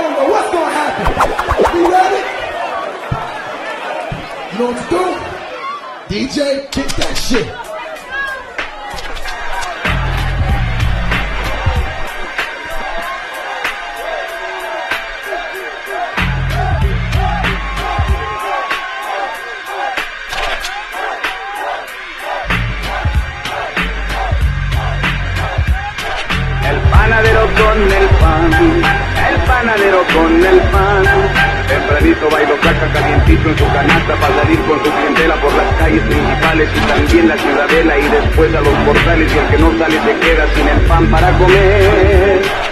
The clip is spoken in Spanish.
don't know what's gonna happen. You ready? You know what to do? DJ, kick that shit. El panadero con el pan. Tempranito bailo placa calientito en su canasta para salir con su clientela por las calles principales y también la ciudadela y después a los portales, y el que no sale se queda sin el pan para comer.